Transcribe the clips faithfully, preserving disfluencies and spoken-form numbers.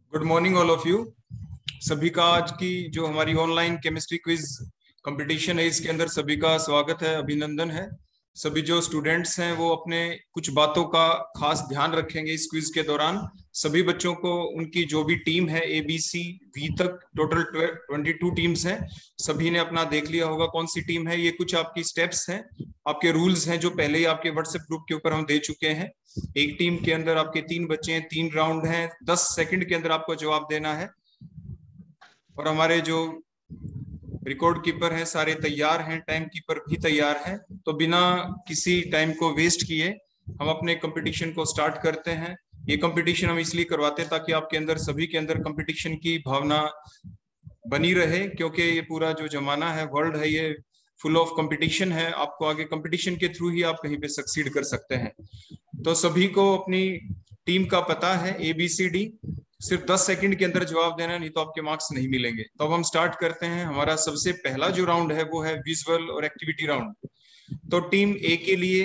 Good morning all of you. सभी का आज की जो हमारी ऑनलाइन केमिस्ट्री क्विज कंपटीशन है इसके अंदर सभी का स्वागत है, अभिनंदन है। सभी जो स्टूडेंट्स हैं वो अपने कुछ बातों का खास ध्यान रखेंगे इस क्विज के दौरान। सभी बच्चों को उनकी जो भी टीम है ए बी सी वी तक टोटल ट्वेंटी टू टीम्स हैं, सभी ने अपना देख लिया होगा कौन सी टीम है। ये कुछ आपकी स्टेप्स हैं, आपके रूल्स हैं जो पहले ही आपके व्हाट्सएप ग्रुप के ऊपर हम दे चुके हैं। एक टीम के अंदर आपके तीन बच्चे हैं, तीन राउंड हैं, दस सेकंड के अंदर आपको जवाब देना है। और हमारे जो रिकॉर्ड कीपर हैं सारे तैयार हैं, टाइम कीपर भी तैयार हैं। तो बिना किसी टाइम को वेस्ट किए हम अपने कंपटीशन को स्टार्ट करते हैं। ये कंपटीशन हम इसलिए करवाते हैं ताकि आपके अंदर सभी के अंदर कंपटीशन की भावना बनी रहे, क्योंकि ये पूरा जो जमाना है, वर्ल्ड है, ये फुल ऑफ कंपटीशन है। आपको आगे कंपटीशन के थ्रू ही आप कहीं पे सक्सीड कर सकते हैं। तो सभी को अपनी टीम का पता है ए बी सी डी, सिर्फ दस सेकंड के अंदर जवाब देना, नहीं तो आपके मार्क्स नहीं मिलेंगे। तो अब हम स्टार्ट करते हैं। हमारा सबसे पहला जो राउंड है वो है विजुअल और एक्टिविटी राउंड। तो टीम ए के लिए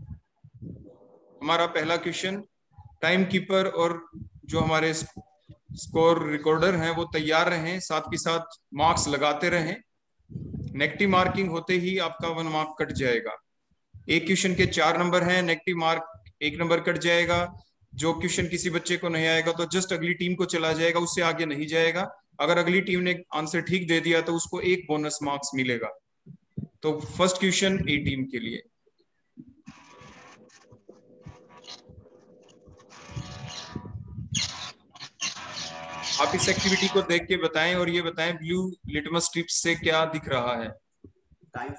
हमारा पहला क्वेश्चन, टाइम कीपर और जो हमारे स्कोर रिकॉर्डर हैं वो तैयार रहें, साथ के साथ मार्क्स लगाते रहें। नेगेटिव मार्किंग होते ही आपका वन मार्क कट जाएगा। एक क्वेश्चन के चार नंबर हैं, नेगेटिव मार्क एक नंबर कट जाएगा। जो क्वेश्चन किसी बच्चे को नहीं आएगा तो जस्ट अगली टीम को चला जाएगा, उससे आगे नहीं जाएगा। अगर अगली टीम ने आंसर ठीक दे दिया तो उसको एक बोनस मार्क्स मिलेगा। तो फर्स्ट क्वेश्चन ए टीम के लिए। आप इस एक्टिविटी को देख के बताएं और ये बताएं ब्लू लिटमस स्ट्रिप से क्या दिख रहा है। टाइम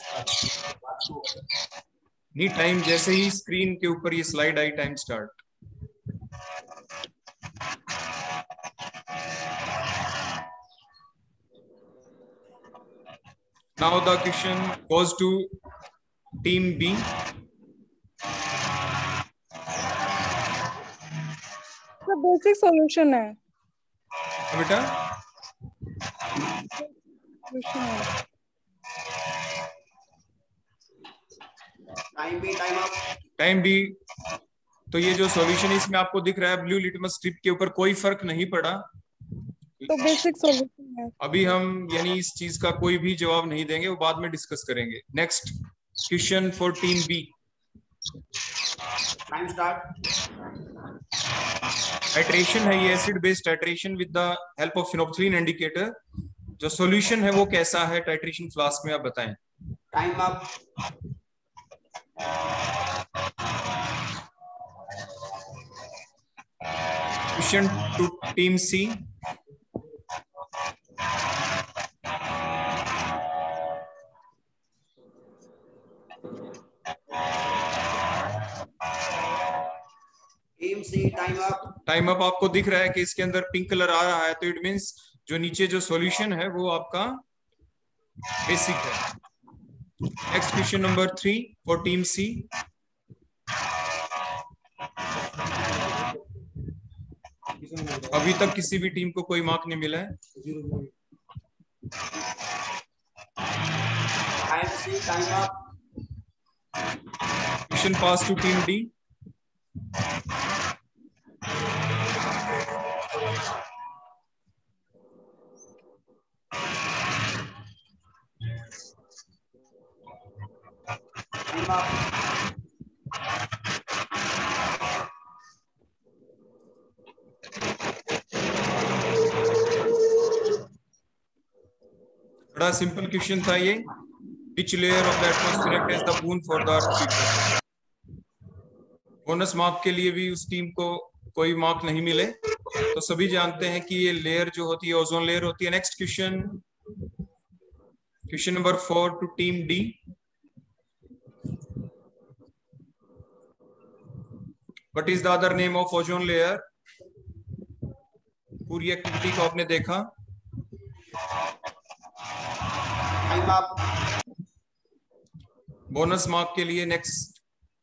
नहीं, टाइम जैसे ही स्क्रीन के ऊपर ये स्लाइड आई, time start. Now the question goes to team B. तो बेसिक सॉल्यूशन है बेटा, time B time up time B. तो ये जो सॉल्यूशन है इसमें आपको दिख रहा है ब्लू लिटमस स्ट्रिप के ऊपर कोई फर्क नहीं पड़ा। तो बेसिक सॉल्यूशन है। अभी हम यानी इस चीज का कोई भी जवाब नहीं देंगे, वो बाद में डिस्कस करेंगे। Next question for team B. Time start. Titration है ये, acid based titration with the help of phenolphthalein indicator. जो सॉल्यूशन है वो कैसा है टाइट्रेशन फ्लास्क में, आप बताएं। Time up. Question to team C. Team C time up. Time up आपको दिख रहा है कि इसके अंदर पिंक कलर आ रहा है, तो इट मींस जो नीचे जो सॉल्यूशन है वो आपका बेसिक है। Next question number three for team C. अभी तक किसी भी टीम को कोई मार्क नहीं मिला है। Time C time up. Question pass to team D. Time up. बड़ा सिंपल क्वेश्चन था ये। Which layer of the atmosphere act as the boon for the earth. Bonus mark के लिए भी उस टीम को कोई मार्क नहीं मिले, तो सभी जानते हैं कि ये लेयर जो होती है ओजोन लेयर होती है। Next question, question number four to team D. What is the other name of ozone layer. पूरी एक्टिविटी को आपने देखा। Time up. बोनस मार्क के लिए नेक्स्ट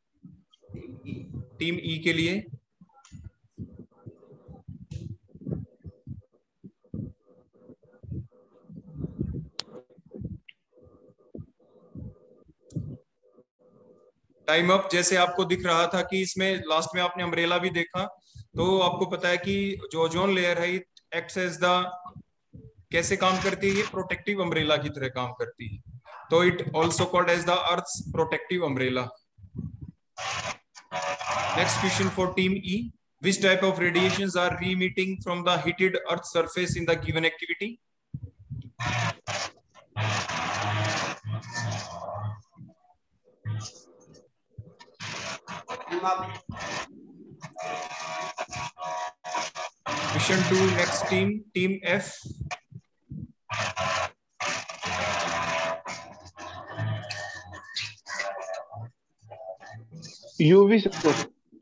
टीम ई के लिए। Time up. जैसे आपको दिख रहा था कि इसमें लास्ट में आपने अम्ब्रेला भी देखा, तो आपको पता है कि जो ओजोन लेयर है एक्ट्स एज द, कैसे काम करती है ये? प्रोटेक्टिव अम्ब्रेला की तरह काम करती है, तो it also called as the earth's protective umbrella. Next question for team E, which type of radiations are re-emitting from the heated earth surface in the given activity? Time up. Question two, next team, team F. U V sir.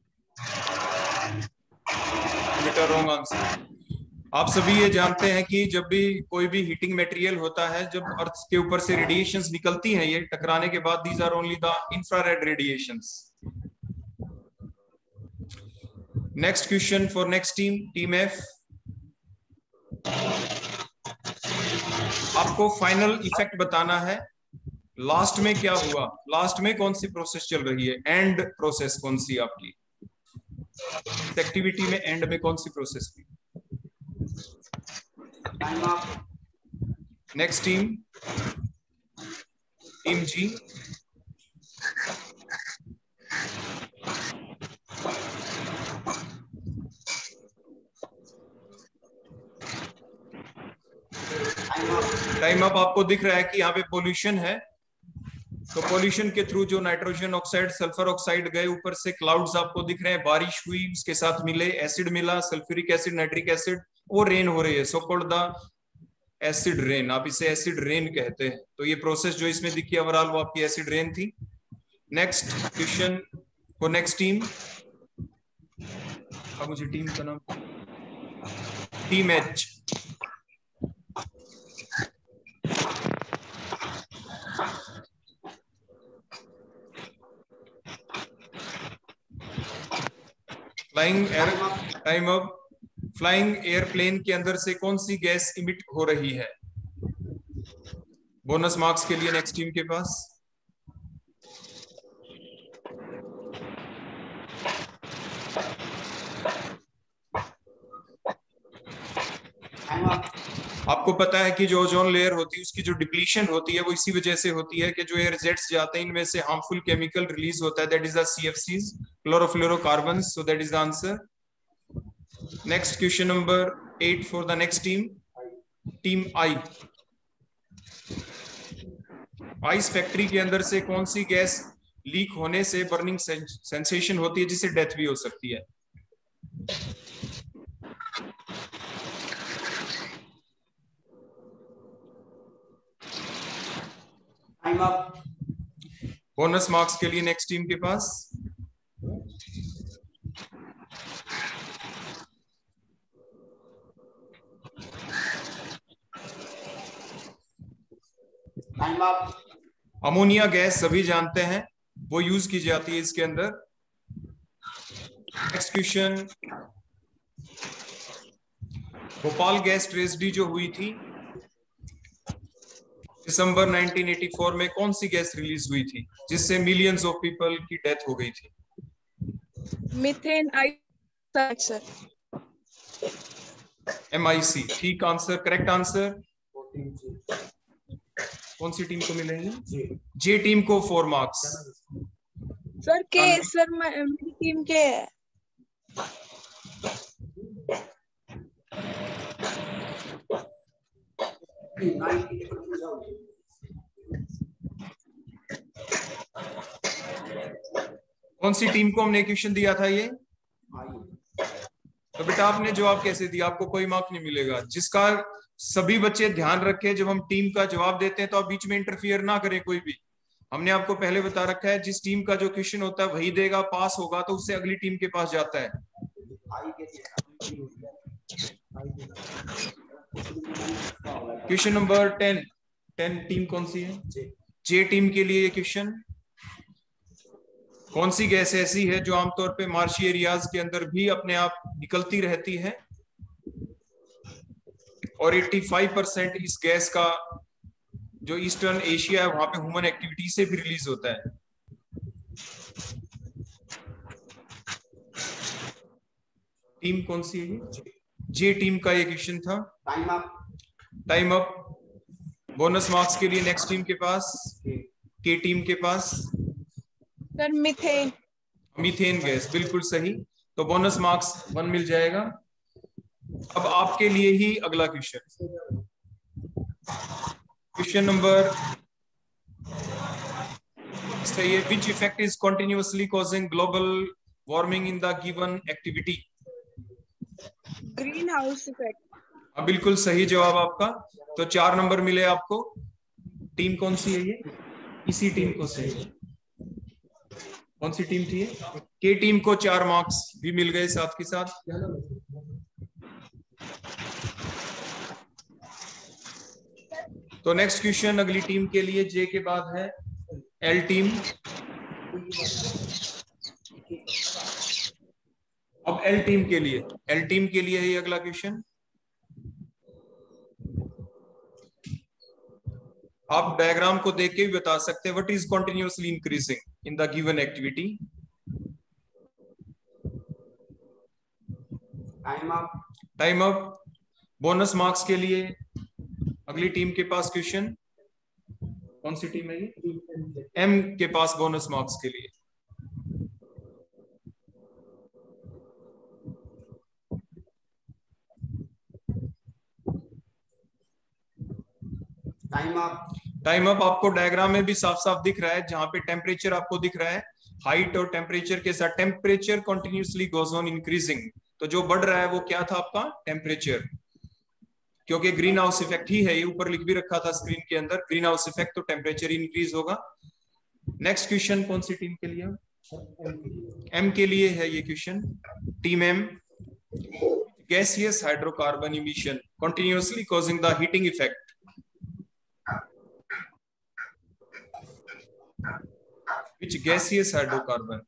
बेटा wrong answer. आप सभी ये जानते हैं कि जब भी कोई भी हीटिंग मटेरियल होता है, जब अर्थ के ऊपर से रेडिएशंस निकलती हैं ये टकराने के बाद, these are only the infrared radiations. Next question for next team, team F. आपको फाइनल इफेक्ट बताना है, लास्ट में क्या हुआ, लास्ट में कौन सी प्रोसेस चल रही है, एंड प्रोसेस कौन सी आपकी इस एक्टिविटी में, एंड में कौन सी प्रोसेस थी? Time up. Next team, team G. Time up. Time up. आपको दिख रहा है कि यहाँ पे पोल्यूशन है, तो पोल्यूशन के थ्रू जो नाइट्रोजन ऑक्साइड, सल्फर ऑक्साइड गए ऊपर से, क्लाउड्स आपको दिख रहे हैं, बारिश हुई, उसके साथ मिले एसिड मिला, सल्फ्यूरिक एसिड, नाइट्रिक एसिड, वो रेन हो रही है, so called the acid rain. आप इसे एसिड रेन कहते हैं। तो ये प्रोसेस जो इसमें दिखी ओवरऑल, वो आपकी एसिड रेन थी। Next question for next team. अब मुझे टीम का नाम, team H. Flying air, time up. Flying airplane के अंदर से कौन सी गैस इमिट हो रही है? बोनस मार्क्स के लिए नेक्स्ट टीम के पास। Time up. आपको पता है कि जो ओजोन लेयर होती है उसकी जो डिप्लीशन होती है वो इसी वजह से होती है कि जो एयर जेट्स जाते हैं इनमें से हार्मफुल केमिकल रिलीज होता है, that is the CFCs, chlorofluorocarbons. So that is the answer. Next question number eight for the next team, team I. Ice factory के अंदर से कौन सी गैस लीक होने से बर्निंग सेंसेशन होती है जिससे डेथ भी हो सकती है? Time up. बोनस मार्क्स के लिए नेक्स्ट टीम के पास। Time up. अमोनिया गैस सभी जानते हैं, वो यूज की जाती है इसके अंदर। Next question, Bhopal gas tragedy जो हुई थी दिसंबर नाइनटीन एटी फोर में, कौन सी गैस रिलीज हुई थी जिससे मिलियंस ऑफ पीपल की डेथ हो गई थी? Methane sir. M I C, ठीक आंसर, करेक्ट आंसर। कौन सी टीम को मिलेंगे? जे टीम को फोर मार्क्स। सर के सर मेरी टीम के है। कौन सी टीम को हमने क्वेश्चन दिया था ये? तो बेटा आपने जवाब कैसे दिया? आपको कोई मार्क नहीं मिलेगा। जिसका सभी बच्चे ध्यान रखें, जब हम टीम का जवाब देते हैं तो आप बीच में इंटरफियर ना करें कोई भी। हमने आपको पहले बता रखा है जिस टीम का जो क्वेश्चन होता है वही देगा, पास होगा तो उससे अगली टीम के पास जाता है। Question number ten, ten team कौन सी है? जे टीम के लिए ये क्वेश्चन, कौन सी गैस ऐसी है जो आमतौर पे मार्शी एरियाज के अंदर भी अपने आप निकलती रहती है और पचासी परसेंट इस गैस का जो ईस्टर्न एशिया है वहां पे ह्यूमन एक्टिविटी से भी रिलीज होता है? टीम कौन सी है? जे टीम का ये क्वेश्चन था। Time up. Time up. Bonus marks के लिए नेक्स्ट टीम के पास, के टीम के पास सर मीथेन। मीथेन गैस, बिल्कुल सही। तो बोनस मार्क्स वन मिल जाएगा। अब आपके लिए ही अगला क्वेश्चन, क्वेश्चन नंबर सही है। Which effect is continuously causing global warming in the given activity? Greenhouse effect. अब बिल्कुल सही जवाब आपका। तो चार नंबर मिले आपको। टीम कौन सी है ये? इसी टीम को सही। कौन सी टीम थी ये? के टीम को चार मार्क्स भी मिल गए साथ के साथ। तो नेक्स्ट क्वेश्चन अगली टीम के लिए जे के बाद है एल टीम। अब एल टीम के लिए, एल टीम के लिए है ये अगला क्वेश्चन। आप डायग्राम को देख के भी बता सकते हैं what is continuously increasing in the given activity. Time up. Time up. Bonus marks के लिए अगली टीम के पास क्वेश्चन। कौन सी टीम है ये? एम के पास बोनस मार्क्स के लिए। Time up. Time up. आपको डायग्राम में भी साफ साफ दिख रहा है, जहां पे टेम्परेचर आपको दिख रहा है, हाइट और टेम्परेचर के साथ temperature continuously goes on increasing. तो जो बढ़ रहा है वो क्या था आपका? टेम्परेचर, क्योंकि ग्रीन हाउस इफेक्ट ही है ये। ऊपर लिख भी रखा था स्क्रीन के अंदर, ग्रीन हाउस इफेक्ट, तो टेम्परेचर इंक्रीज होगा। नेक्स्ट क्वेश्चन कौन सी टीम के लिए? एम के लिए है ये question. Team M. Gaseous hydrocarbon emission continuously causing the heating effect. Which gaseous hydrocarbon?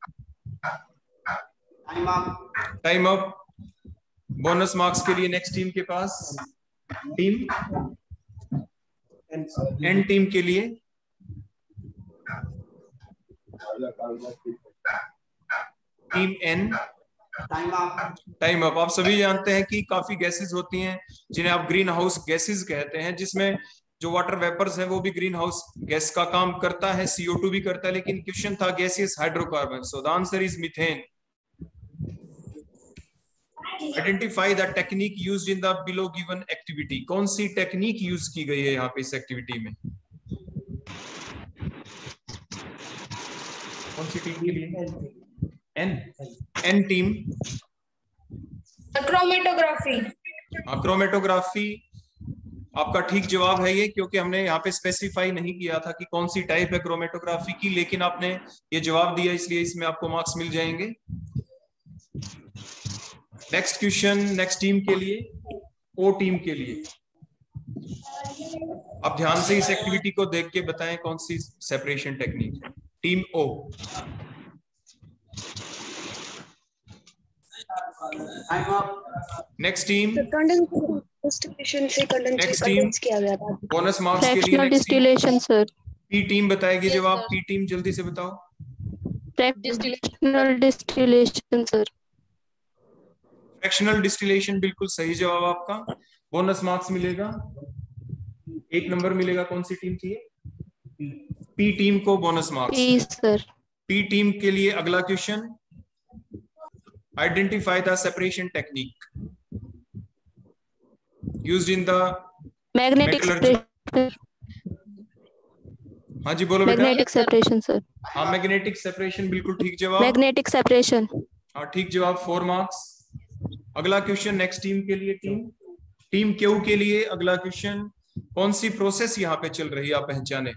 Time up. Time up. Bonus marks के लिए नेक्स्ट टीम के पास, टीम एन टीम के लिए team N. Time up. Time up. आप सभी जानते हैं कि काफी गैसेस होती हैं जिन्हें आप ग्रीन हाउस गैसेस कहते हैं, जिसमें जो वाटर वेपर्स है वो भी ग्रीन हाउस गैस का काम करता है, सी ओ टू भी करता है, लेकिन क्वेश्चन था gaseous hydrocarbon. So the answer is methane. Identify the technique used in the below given activity. कौन सी टेक्निक यूज की गई है यहाँ पे इस एक्टिविटी में? कौन सी टीम के लिए? एन। N team. क्रोमेटोग्राफी। हाँ, क्रोमेटोग्राफी आपका ठीक जवाब है ये, क्योंकि हमने यहाँ पे स्पेसिफाई नहीं किया था कि कौन सी टाइप है क्रोमेटोग्राफी की, लेकिन आपने ये जवाब दिया, इसलिए इसमें आपको मार्क्स मिल जाएंगे। नेक्स्ट क्वेश्चन नेक्स्ट टीम के लिए, ओ टीम के लिए। आप ध्यान से इस एक्टिविटी को देख के बताएं कौन सी सेपरेशन टेक्निक है। Team O. Time up. Next team. Distillation से नेक्स्ट टीम किया गया था। बोनस मार्क्स के लिए fractional distillation sir. P team बताएगी जवाब। पी टीम जल्दी से बताओ। Fractional distillation sir. Fractional distillation बिल्कुल सही जवाब आपका। बोनस मार्क्स मिलेगा, एक नंबर मिलेगा। कौन सी टीम थी? पी टीम को bonus marks. Sir. P team के लिए अगला question, identify the separation technique used in the magnetic separation. हाँ जी बोलो बेटा। Magnetic separation sir. हाँ, मैग्नेटिक सेपरेशन बिल्कुल ठीक जवाब। Magnetic separation. हाँ ठीक जवाब, फोर मार्क्स। अगला क्वेश्चन नेक्स्ट टीम के लिए, टीम टीम क्यू के लिए अगला क्वेश्चन, कौन सी प्रोसेस यहाँ पे चल रही है आप पहचाने?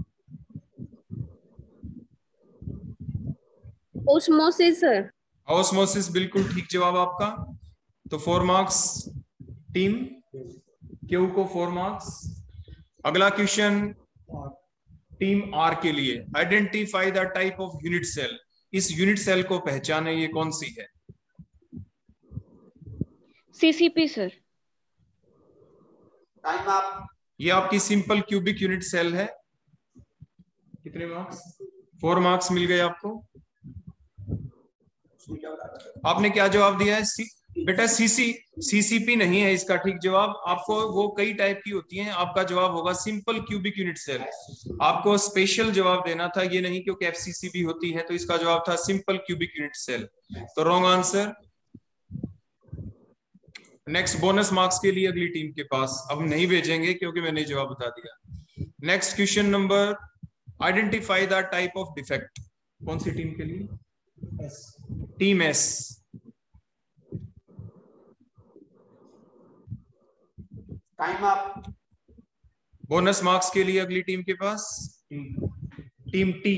Osmosis sir. ऑस्मोसिस बिल्कुल ठीक जवाब आपका। तो फोर मार्क्स टीम क्यू को, फोर मार्क्स। अगला क्वेश्चन टीम आर के लिए, identify the type of unit cell. इस यूनिट सेल को पहचाने, ये कौन सी है? CCP sir. Time up. ये आपकी सिंपल क्यूबिक यूनिट सेल है। कितने मार्क्स? फोर मार्क्स मिल गए आपको। आपने क्या जवाब दिया है? बेटा सीसी सीसीपी नहीं है इसका ठीक जवाब। आपको वो कई टाइप की होती हैं, आपका जवाब होगा सिंपल क्यूबिक यूनिट सेल। आपको स्पेशल जवाब देना था, ये नहीं क्योंकि एफसीसी भी होती है, तो इसका जवाब था सिंपल क्यूबिक यूनिट सेल। तो wrong answer. Next bonus marks के लिए अगली टीम के पास अब नहीं भेजेंगे क्योंकि मैंने जवाब बता दिया। Next question number, identify the type of defect. कौन सी टीम के लिए? Team S. Time up. Bonus marks के लिए अगली टीम के पास टीम टी।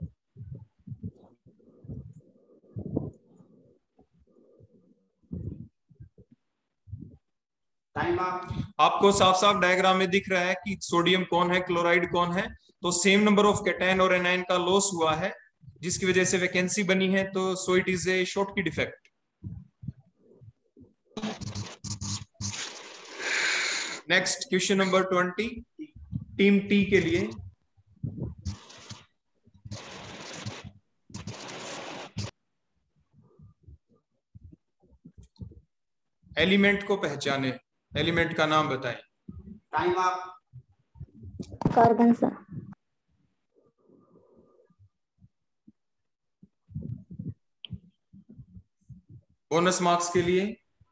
Time up. आपको साफ साफ डायग्राम में दिख रहा है कि सोडियम कौन है, क्लोराइड कौन है। तो सेम नंबर ऑफ कैटायन और एनायन का लॉस हुआ है जिसकी वजह से वैकेंसी बनी है, तो so it is a Schottky defect. Next question number twenty team T के लिए। एलिमेंट को पहचाने, एलिमेंट का नाम बताएं। Time up. Carbon sir. Bonus marks के लिए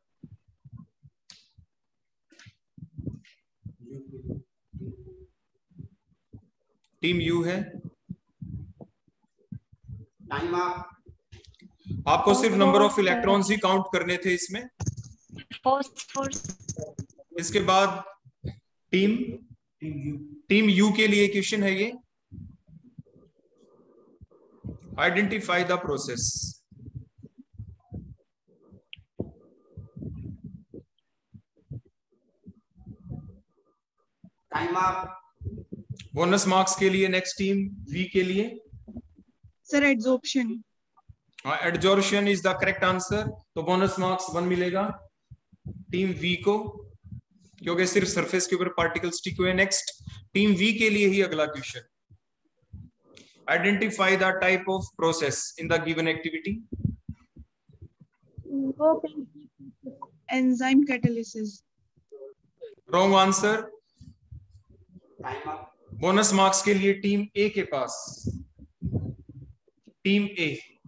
टीम यू है। Time up. आपको सिर्फ नंबर ऑफ इलेक्ट्रॉन्स ही काउंट करने थे इसमें। इसके बाद टीम टीम यू के लिए क्वेश्चन है ये, identify the process. Time up. Bonus marks के लिए नेक्स्ट टीम वी के लिए। Sir adsorption. हाँ, adsorption is the correct answer. तो बोनस मार्क्स वन मिलेगा टीम वी को, क्योंकि सिर्फ सरफेस के ऊपर पार्टिकल स्टिक हुए। नेक्स्ट टीम वी के लिए ही अगला question, identify the type of process in the given activity. Enzyme catalysis. Wrong answer. Time up. Bonus marks के लिए टीम ए के पास, team A.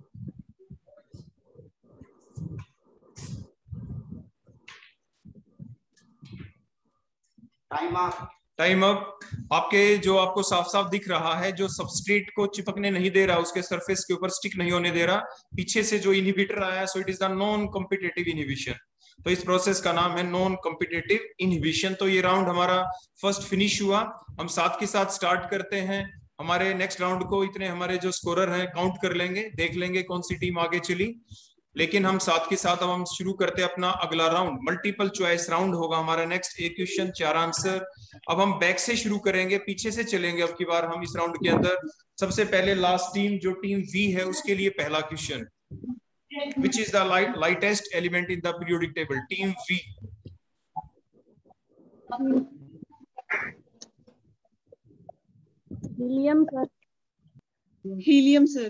Time up. Time up. आपके जो आपको साफ साफ दिख रहा है, जो सबस्ट्रेट को चिपकने नहीं दे रहा, उसके सरफेस के ऊपर स्टिक नहीं होने दे रहा, पीछे से जो इनहिबिटर आया, so it is the non competitive inhibition. तो इस प्रोसेस का नाम है नॉन कॉम्पिटिटिव इनहिबिशन। तो ये राउंड हमारा फर्स्ट फिनिश हुआ। हम साथ के साथ स्टार्ट करते हैं हमारे नेक्स्ट राउंड को। इतने हमारे जो स्कोरर हैं काउंट कर लेंगे, देख लेंगे कौन सी टीम आगे चली। लेकिन हम साथ के साथ अब हम शुरू करते हैं अपना अगला राउंड, मल्टीपल चॉइस राउंड होगा हमारा नेक्स्ट। एक क्वेश्चन चार आंसर। अब हम बैक से शुरू करेंगे, पीछे से चलेंगे अब की बार हम इस राउंड के अंदर। सबसे पहले लास्ट टीम जो टीम वी है उसके लिए पहला question, which is the light lightest element in the periodic table? Team V. Helium sir. Helium sir.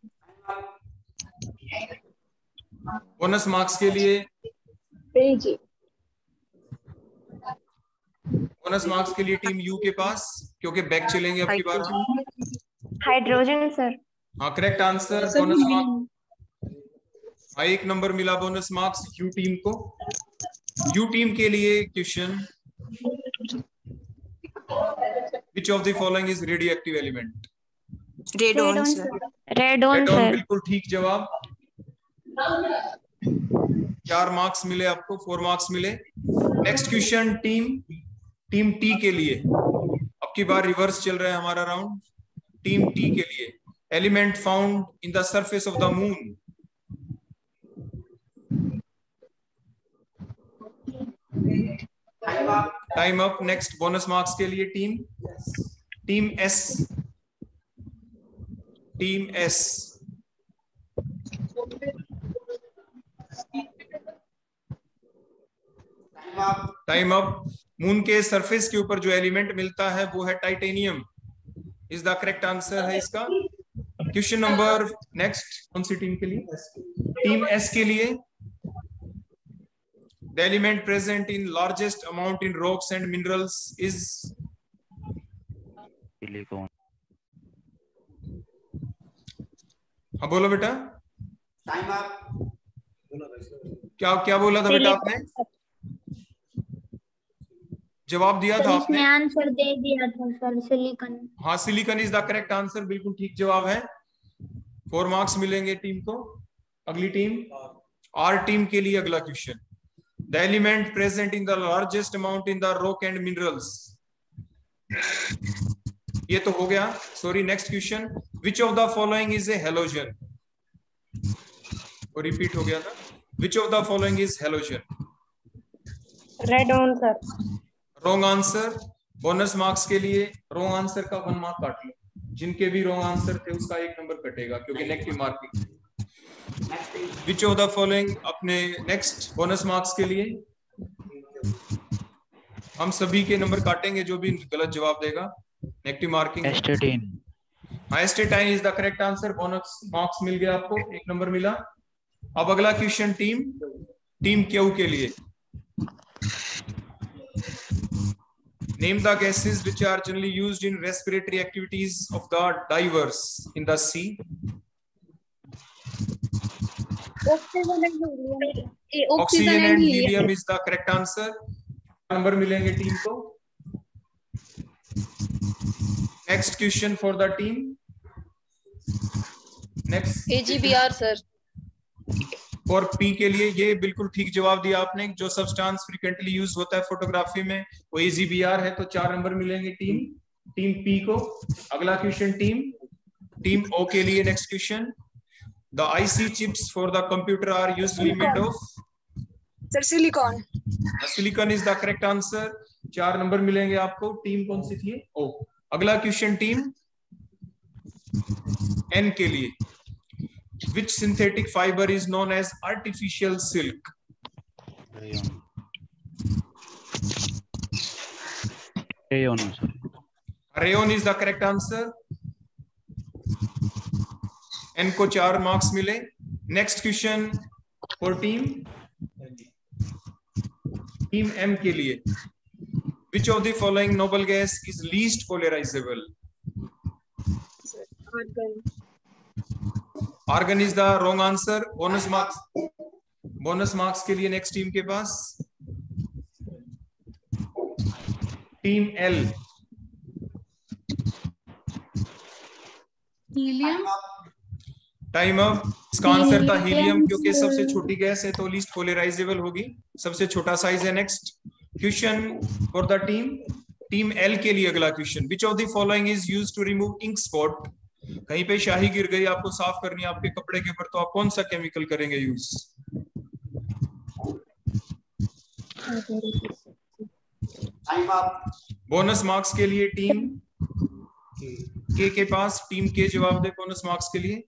Bonus marks के लिए पेज। बोनस मार्क्स के लिए टीम यू के पास, क्योंकि बैक चलेंगे अब की बार हम। Hydrogen sir. हाँ, correct answer. Sir bonus helium. Marks, हाँ, एक नंबर मिला बोनस मार्क्स यू टीम को। यू टीम के लिए question, which of the following is radioactive element? Radon sir. Radon Radon, sir. बिल्कुल ठीक जवाब। चार मार्क्स मिले आपको, फोर मार्क्स मिले। Next question team team T के लिए। अब की बार रिवर्स चल रहा है हमारा राउंड। टीम टी के लिए, element found in the surface of the moon. Time up. Time up. Next bonus marks के लिए team team S. Team S. Time up. Time up. Moon के सरफेस के ऊपर जो एलिमेंट मिलता है वो है titanium, is the correct answer है इसका। क्वेश्चन नंबर नेक्स्ट, कौन सी टीम के लिए? टीम एस के लिए The element present in largest amount in rocks and minerals is silicon. हाँ बोलो बेटा, टाइम अप। क्या क्या बोला था बेटा आपने? जवाब दिया था आपने? इसने आंसर दे दिया था सर, सिलिकॉन। हाँ, silicon is the correct answer, बिल्कुल ठीक जवाब है। फोर मार्क्स मिलेंगे टीम को। अगली टीम आर टीम के लिए अगला question. The element present in the largest amount in the rock and minerals, ये तो हो गया। Sorry, next question. Which of the following is a halogen? वो रिपीट हो गया था। Which of the following is halogen? Radon sir. Wrong answer. Bonus marks के लिए रॉन्ग आंसर का वन मार्क काट लो। जिनके भी रॉन्ग आंसर थे उसका एक नंबर कटेगा, क्योंकि negative marking. Which of the following अपने नेक्स्ट बोनस मार्क्स के लिए हम सभी के नंबर काटेंगे जो भी गलत जवाब देगा, नेगेटिव मार्किंग। एस्टेटाइन। हाँ, astatine is the correct answer. Bonus marks मिल गया आपको, एक नंबर मिला। अब अगला क्वेश्चन टीम टीम क्यू के लिए। Name the gases which are generally used in respiratory activities of the divers in the sea. Oxygen and helium. Oxygen and helium is the correct answer. Number मिलेंगे team को। Next question for the team. Next. A G B R sir. और P के लिए ये बिल्कुल ठीक जवाब दिया आपने। जो सब्सटेंस फ्रीक्वेंटली यूज होता है फोटोग्राफी में वो ए जी बी आर है, तो चार नंबर मिलेंगे टीम टीम पी को। अगला क्वेश्चन टीम टीम ओ के लिए। Next question. The IC chips for the computer are usually made of? Sir silicon. Silicon is the correct answer. चार नंबर मिलेंगे आपको। टीम कौन सी थी? ओ। अगला क्वेश्चन टीम एन के लिए। Which synthetic fiber is known as artificial silk? Rayon. Rayon is the correct answer. N को चार मार्क्स मिले। Next question for team team M के लिए। Which of the following noble gas is least polarizable? Argon is the wrong answer. Bonus marks bonus marks के लिए next team के पास team L. Helium. Time up. इसका answer था helium, क्योंकि सबसे छोटी गैस है तो लीस्ट पोलराइजेबल होगी, सबसे छोटा साइज है। Next question for the team team L के लिए अगला question. Which of the following is used to remove ink spot? कहीं पे शाही गिर गई, आपको साफ करनी है आपके कपड़े के ऊपर, तो आप कौन सा केमिकल करेंगे यूज? बोनस मार्क्स के लिए टीम के के पास टीम के जवाब दे बोनस मार्क्स के लिए।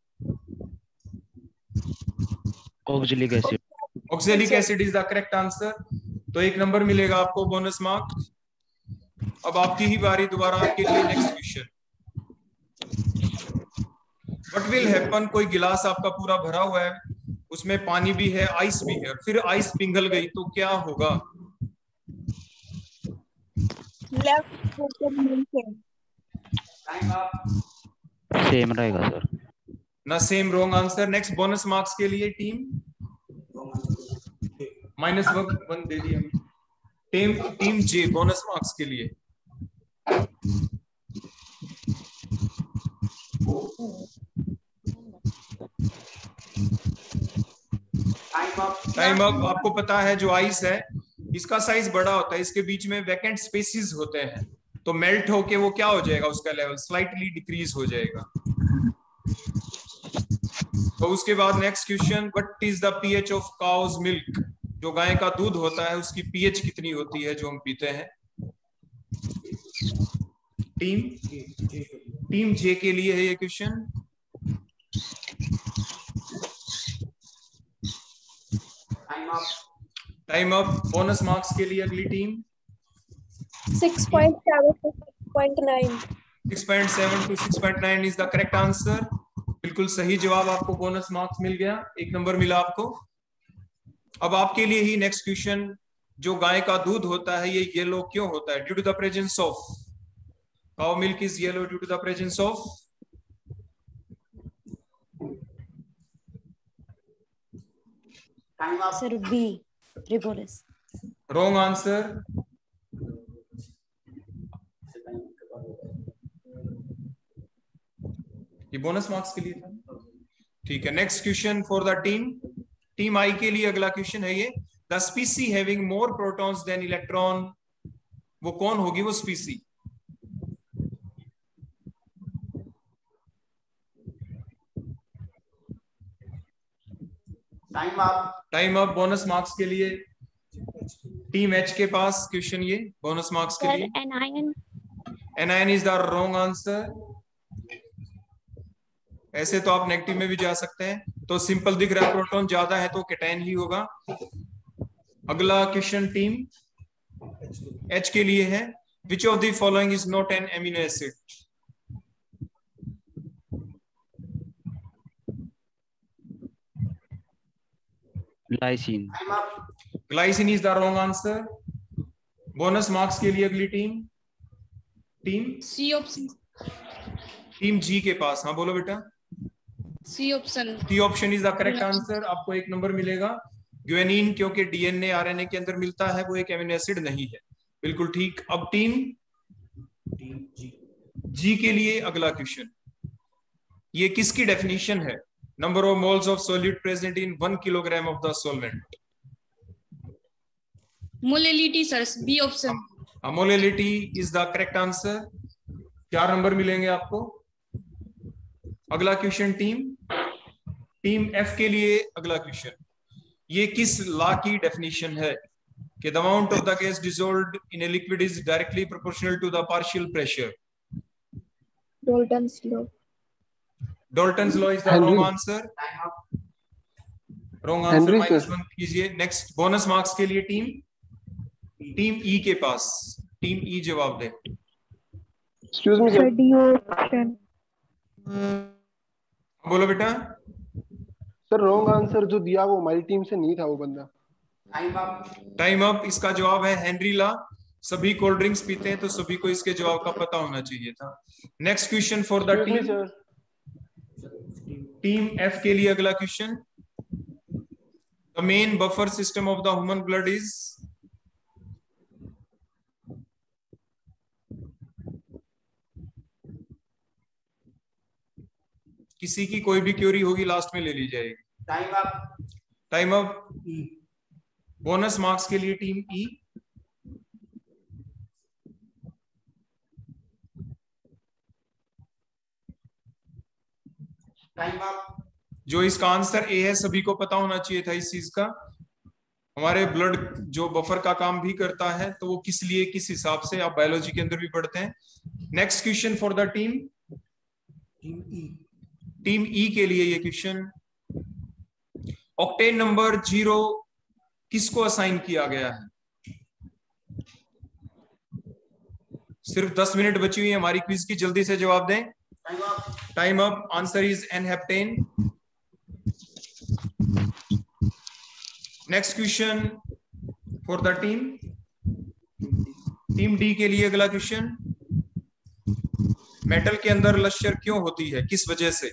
Oxalic acid. Oxalic acid is the correct answer, तो एक नंबर मिलेगा आपको बोनस मार्क्स। अब आपकी ही बारी दोबारा आपके लिए। Next question. What will happen? कोई गिलास आपका पूरा भरा हुआ है, उसमें पानी भी है, आइस भी है, फिर आइस पिघल गई तो क्या होगा? सेम रहेगा सर। ना same, wrong answer. Next bonus marks के लिए टीम माइनस वन वन दे दिया team team J bonus marks के लिए। Time up. आपको पता है जो आइस है इसका साइज बड़ा होता है, इसके बीच में वैकेंट स्पेसेस होते हैं, तो मेल्ट होके वो क्या हो जाएगा, उसका लेवल स्लाइटली डिक्रीज हो जाएगा। तो उसके बाद next question. What is the pH of cow's milk? जो गाय का दूध होता है उसकी पीएच कितनी होती है जो हम पीते हैं? टीम टीम जे के लिए है ये question. Time up. Bonus marks के लिए अगली team six point seven two six point nine. Six point seven two six point nine is the correct answer. बिल्कुल सही जवाब, आपको बोनस मार्क्स मिल गया, एक नंबर मिला आपको। अब आपके लिए ही नेक्स्ट क्वेश्चन, जो गाय का दूध होता है ये येलो क्यों होता है? Due to the presence of, cow milk is yellow due to the presence of, time up. Sir B, रिबोरस। Wrong answer. ये बोनस मार्क्स के लिए था। ठीक है, next question for the team team I के लिए अगला क्वेश्चन है ये, the species having more protons than electron, वो कौन होगी वो स्पीसी? Time up. Time up. Bonus marks के लिए टीम एच के पास क्वेश्चन ये बोनस मार्क्स के लिए। Anion. Anion is the wrong answer. ऐसे तो आप नेगेटिव में भी जा सकते हैं, तो सिंपल दिख रहा है, प्रोटॉन ज्यादा है तो कैटायन ही होगा। अगला क्वेश्चन टीम एच के लिए है, which of the following is not an amino acid? Lysine. Time up. Glycine is the wrong answer. Bonus marks के लिए अगली team team C option. Team G के पास। हाँ बोलो बेटा। C option. T option is the correct answer, आपको एक नंबर मिलेगा। ग्वेनिन क्योंकि डीएनए आरएनए के अंदर मिलता है, वो एक एमिनो एसिड नहीं है। बिल्कुल ठीक। अब टीम जी के लिए अगला क्वेश्चन, ये किसकी डेफिनेशन है? Number of moles of solid present in one kilogram of the solvent. Molality sir, B option. Molality is the correct answer, चार नंबर मिलेंगे आपको। अगला क्वेश्चन टीम टीम एफ के लिए अगला क्वेश्चन, ये किस लॉ की डेफिनेशन है कि the amount of the gas dissolved in a liquid is directly proportional to the partial pressure? Dalton's law. Dalton's law is the wrong answer. Wrong answer, minus one कीजिए। Next bonus marks के लिए team team E के पास, team E जवाब दे। Excuse me sir, D option. बोलो बेटा। Sir wrong answer जो दिया वो हमारी टीम से नहीं था वो बंदा। Time up. Time up. इसका जवाब है हेनरी लॉ। सभी कोल्ड ड्रिंक्स पीते हैं तो सभी को इसके जवाब का पता होना चाहिए था। Next question for the team sir team F के लिए अगला question, the main buffer system of the human blood is? किसी की कोई भी क्यूरी होगी लास्ट में ले ली जाएगी। Time up. Time up. Bonus marks के लिए टीम ई। Time up. जो इसका आंसर ए है सभी को पता होना चाहिए था इस चीज का। हमारे ब्लड जो बफर का काम भी करता है, तो वो किस लिए किस हिसाब से आप बायोलॉजी के अंदर भी पढ़ते हैं। Next question for the team team E के लिए ये क्वेश्चन, ऑक्टेन नंबर जीरो किसको असाइन किया गया है? सिर्फ दस मिनट बची हुई है हमारी क्विज की, जल्दी से जवाब दें। Time up. Time up. Answer is an heptane. Next question for the team team D के लिए अगला क्वेश्चन, मेटल के अंदर लश्यर क्यों होती है, किस वजह से?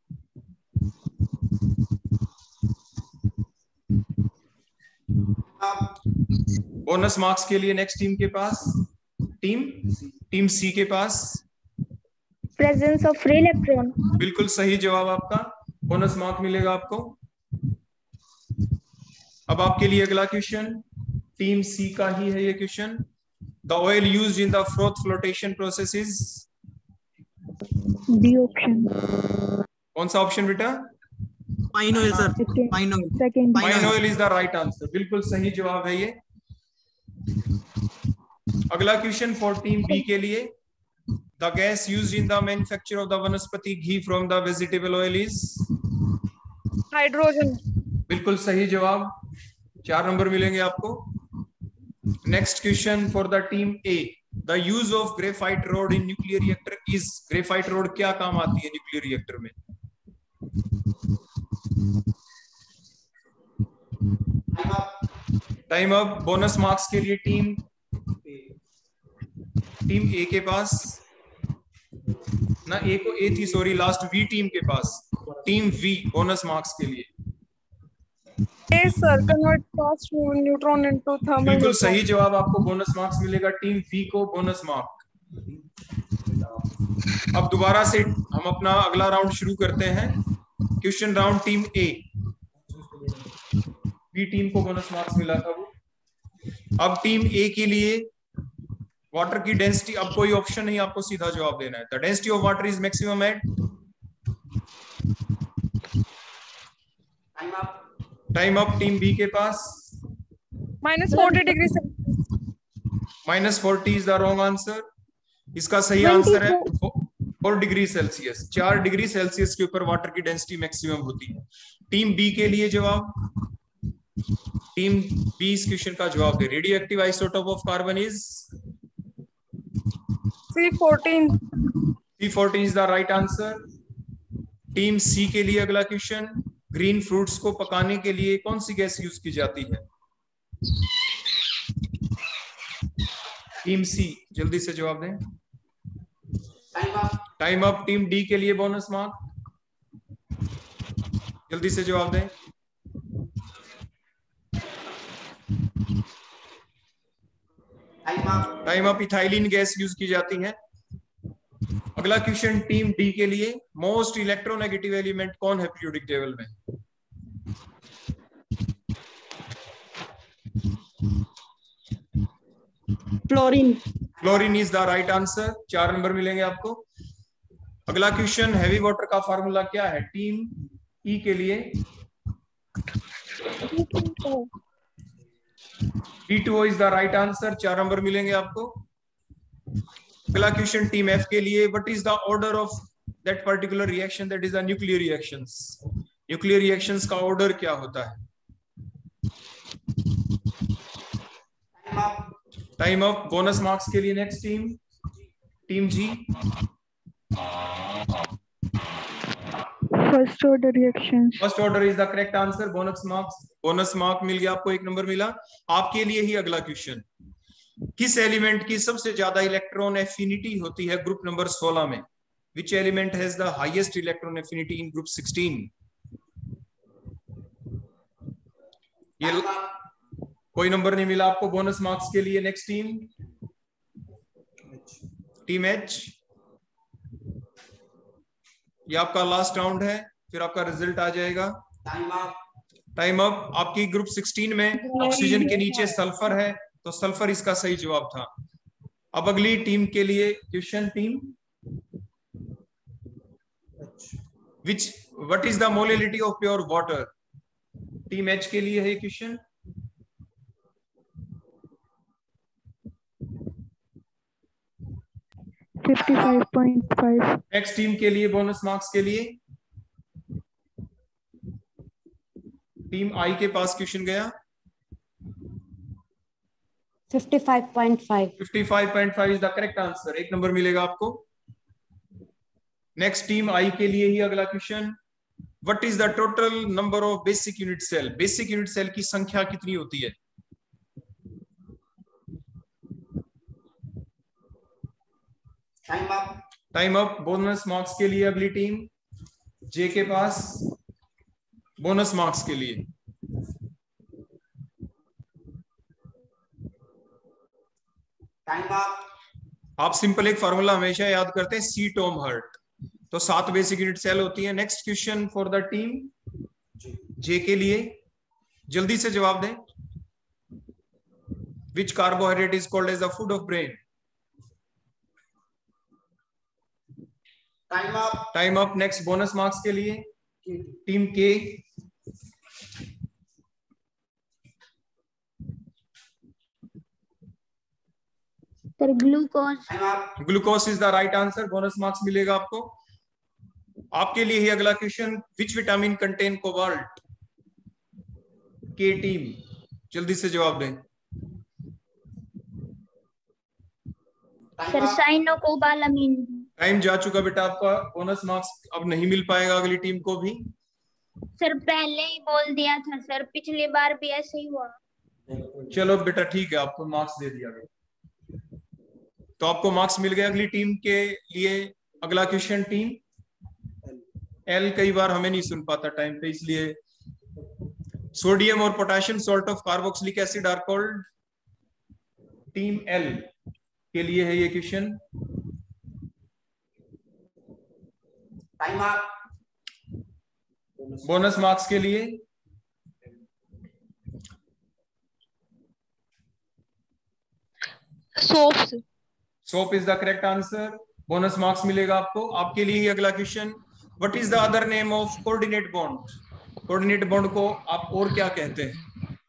बोनस मार्क्स के लिए नेक्स्ट टीम के पास टीम टीम सी के पास, प्रेजेंस ऑफ फ्री इलेक्ट्रॉन। बिल्कुल सही जवाब आपका, बोनस मार्क मिलेगा आपको। अब आपके लिए अगला क्वेश्चन टीम सी का ही है ये question, the oil used in the froth flotation process is? D option. कौन सा ऑप्शन बेटा? Pine oil sir, pine oil. Second. Pine oil is the right answer, बिल्कुल सही जवाब है ये। अगला क्वेश्चन फॉर टीम बी के लिए, the gas used in the manufacture of the vanaspati ghee from the vegetable oil is? Hydrogen. बिल्कुल सही जवाब, चार नंबर मिलेंगे आपको। Next question for the team A, the use of graphite rod in nuclear reactor is? Graphite rod क्या काम आती है न्यूक्लियर रिएक्टर में? Time up. Time up. Bonus marks के लिए टीम टीम ए के पास ना, ए को ए थी सॉरी, लास्ट वी टीम के पास। टीम वी बोनस मार्क्स के लिए A sir, convert fast neutron into thermal बिल्कुल neutron. सही जवाब, आपको बोनस मार्क्स मिलेगा। टीम वी को बोनस मार्क। अब दोबारा से हम अपना अगला राउंड शुरू करते हैं। Question round team A, B team को बोनस मार्क्स मिला था वो। अब टीम ए के लिए वाटर की डेंसिटी, अब कोई ऑप्शन नहीं, आपको सीधा जवाब देना है। The density of water is maximum at. Time up. Time up. Team B के पास Minus forty degrees Celsius. Minus forty is the wrong answer. इसका सही आंसर है फोर डिग्री सेल्सियस। चार डिग्री सेल्सियस के ऊपर वाटर की डेंसिटी मैक्सिमम होती है। टीम बी के लिए जवाब, टीम बी इस क्वेश्चन का जवाब दे। Radioactive isotope of carbon is C fourteen. C fourteen is the right answer. Team C के लिए अगला क्वेश्चन, ग्रीन फ्रूट्स को पकाने के लिए कौन सी गैस यूज की जाती है? टीम सी जल्दी से जवाब दें। Time up. Time up. Team D के लिए बोनस मार्क, जल्दी से जवाब दें। Time up. Time up. Ethylene gas use की जाती है। अगला क्वेश्चन टीम डी के लिए, मोस्ट इलेक्ट्रोनेगेटिव एलिमेंट कौन है पीरियोडिक टेबल में? Fluorine. Chlorine is the right answer. चार नंबर मिलेंगे आपको। अगला क्वेश्चन, हैवी वाटर का फार्मूला क्या है टीम ई के लिए? D two O is the right answer. चार नंबर मिलेंगे आपको। अगला क्वेश्चन टीम एफ के लिए, what is the order of that particular reaction that is the nuclear reactions? Nuclear reactions का ऑर्डर क्या होता है? Time up. Time up. Bonus marks के लिए next team, team G. First order reactions. First order is the correct answer. Bonus marks, bonus mark मिल गया आपको, एक नंबर मिला। आपके लिए ही अगला क्वेश्चन, किस एलिमेंट की सबसे ज्यादा इलेक्ट्रॉन एफिनिटी होती है ग्रुप नंबर सोलह में? Which element has the highest electron affinity in group sixteen? ये Time up. कोई नंबर नहीं मिला आपको। बोनस मार्क्स के लिए नेक्स्ट टीम, टीम एच। ये आपका लास्ट राउंड है, फिर आपका रिजल्ट आ जाएगा। Time up. Time up. आपकी ग्रुप सिक्सटीन में ऑक्सीजन के नीचे सल्फर है, तो सल्फर इसका सही जवाब था। अब अगली टीम के लिए question, team which what is the molality of pure water? Team H के लिए है question. fifty-five point five. Next team के लिए बोनस मार्क्स के लिए, टीम आई के पास क्वेश्चन गया। fifty-five point five. fifty-five point five is the correct answer. एक नंबर मिलेगा आपको। नेक्स्ट टीम आई के लिए ही अगला question, what is the total number of basic unit cell? Basic unit cell की संख्या कितनी होती है? Time up. Time up. Bonus marks के लिए अगली टीम जे के पास, बोनस मार्क्स के लिए Time up. आप सिंपल एक फार्मूला हमेशा याद करते हैं, सी टॉम हर्ट। तो सात बेसिक यूनिट सेल होती है। Next question for the team J के लिए, जल्दी से जवाब दें। Which carbohydrate is called as the food of brain? Time up. Time up. Next bonus marks के लिए team K, Sir, glucose. Time up. Glucose is the right answer. Bonus marks मिलेगा आपको। आपके लिए ही अगला question, which vitamin contain cobalt? K team जल्दी से जवाब दें। Time Sir, up. cyanocobalamin. Time जा चुका बेटा आपका। बोनस मार्क्स अब नहीं मिल पाएगा अगली टीम को भी। सर पहले ही बोल दिया था सर, पिछली बार भी ऐसे ही हुआ। चलो बेटा ठीक है, आपको मार्क्स दे दिया गया, तो आपको मार्क्स मिल गए। अगली टीम के लिए अगला क्वेश्चन टीम एल। कई बार हमें नहीं सुन पाता टाइम पे, इसलिए सोडियम और potassium salt of carboxylic acid are called. Team L के लिए है ये question. Time up. Bonus marks के लिए soap. Soap is the correct answer. Bonus marks मिलेगा आपको। आपके लिए ही अगला question, what is the other name of coordinate bond? Coordinate bond को आप और क्या कहते हैं?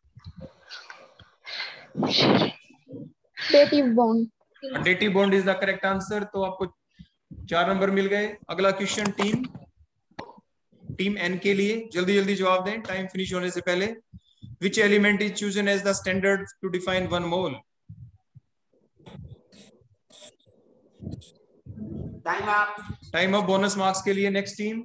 Dative bond. Dative bond is the correct answer. तो आपको चार नंबर मिल गए। अगला क्वेश्चन टीम टीम एन के लिए, जल्दी जल्दी जवाब दें टाइम फिनिश होने से पहले। Which element is chosen as the standard to define one mole? Time up. Time off. Bonus marks के लिए next team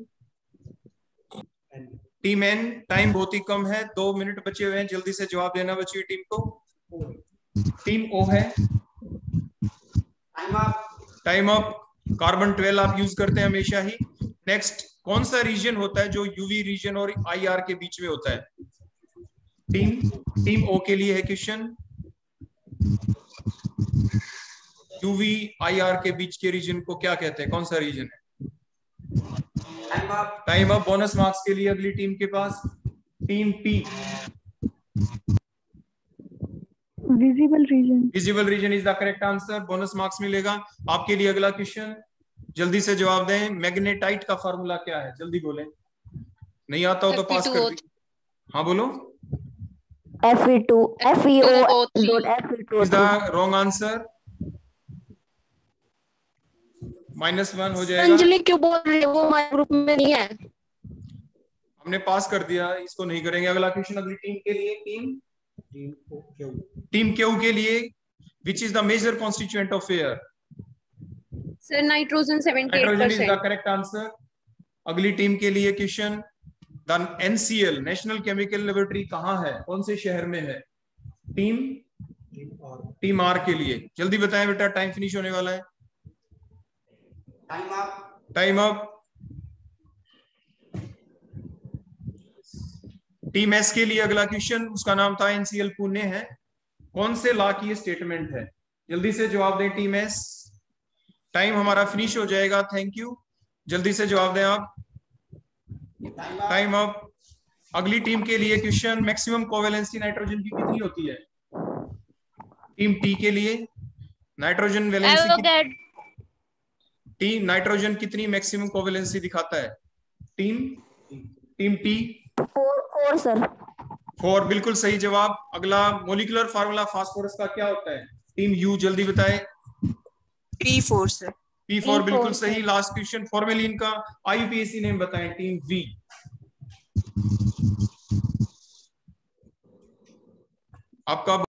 team N. Time बहुत ही कम है, दो मिनट बचे हुए हैं, जल्दी से जवाब देना बची हुई टीम को। टीम ओ है। Time up. Time off. Carbon twelve आप यूज करते हैं हमेशा ही। नेक्स्ट, कौन सा रीजन होता है जो यूवी रीजन और आईआर के बीच में होता है? टीम टीम ओ के लिए है क्वेश्चन। यूवी आईआर के बीच के रीजन को क्या कहते हैं? कौन सा रीजन है? Time up. Time up. Bonus marks के लिए अगली टीम के पास team P. Visible region. Visible region is the correct answer. Bonus marks मिलेगा। आपके लिए अगला क्वेश्चन, जल्दी से जवाब दें। मैग्नेटाइट का फॉर्मूला क्या है? जल्दी बोलें, नहीं आता हो तो पास कर दी। हाँ बोलो। F E two F E O dot F E two is the wrong answer. Minus one हो जाएगा। अंजलि क्यों बोल रही है? वो हमारे ग्रुप में नहीं है। हमने पास कर दिया, इसको नहीं करेंगे। अगला क्वेश्चन अगली टीम के लिए टीम टीम क्यू के लिए, which is the major constituent of air? Sir nitrogen seventy eight nitrogen is the percent. Correct answer. अगली टीम के लिए question, the NCL national chemical laboratory कहाँ है, कौन से शहर में है? टीम टीम आर के लिए जल्दी बताएं बेटा, टाइम फिनिश होने वाला है। Time up. Time up. Team S के लिए अगला क्वेश्चन, उसका नाम था एनसीएल पुणे है, कौन से लॉ की स्टेटमेंट है? जल्दी से जवाब दें टीम एस। टाइम हमारा फिनिश हो जाएगा। थैंक यू, जल्दी से जवाब दें आप। Time up. अगली टीम के लिए क्वेश्चन, मैक्सिमम कोवेलेंसी नाइट्रोजन की कितनी होती है? टीम टी के लिए नाइट्रोजन वैलेंसी टी नाइट्रोजन कितनी मैक्सिमम कोवेलेंसी दिखाता है? Team team T four sir. Four, बिल्कुल सही जवाब। अगला, मोलिकुलर फार्मूला फास्फोरस का क्या होता है? टीम यू जल्दी बताए। P four sir. P four बिल्कुल सही। लास्ट क्वेश्चन, फॉर्मेलिन का आईयूपीएसी नेम बताएं। Team V. आपका